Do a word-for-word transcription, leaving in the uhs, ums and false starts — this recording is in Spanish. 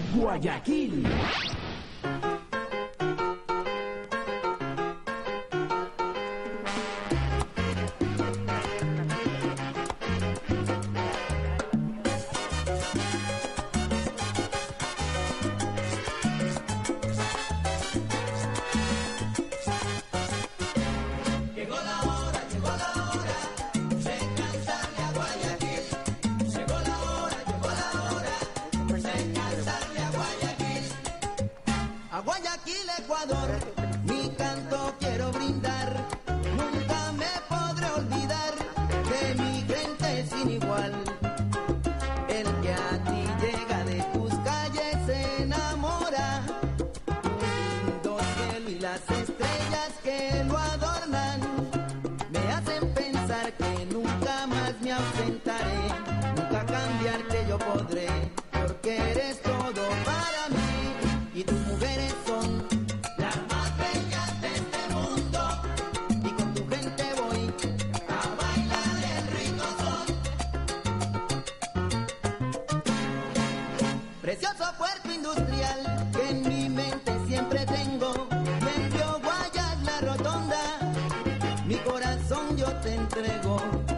Guayaquil. A Guayaquil, Ecuador, mi canto quiero brindar. Nunca me podré olvidar de mi gente sin igual. El que a ti llega de tus calles se enamora. Tu lindo cielo y las estrellas que lo adornan me hacen pensar que nunca más me ausentaré. Nunca cambiar que yo podré, porque eres todo para mí. Y tus mujeres son las más bellas de este mundo. Y con tu gente voy a bailar el rico son. Precioso puerto industrial que en mi mente siempre tengo. Y en Río Guayas la rotonda, mi corazón yo te entrego.